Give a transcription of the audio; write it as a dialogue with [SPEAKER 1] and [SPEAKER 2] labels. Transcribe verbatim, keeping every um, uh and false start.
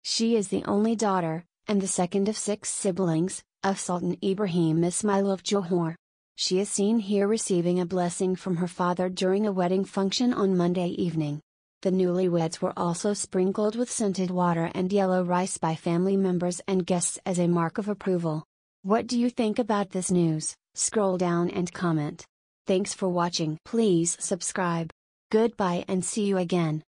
[SPEAKER 1] She is the only daughter, and the second of six siblings, of Sultan Ibrahim Ismail of Johor. She is seen here receiving a blessing from her father during a wedding function on Monday evening. The newlyweds were also sprinkled with scented water and yellow rice by family members and guests as a mark of approval. What do you think about this news? Scroll down and comment. Thanks for watching. Please subscribe. Goodbye and see you again.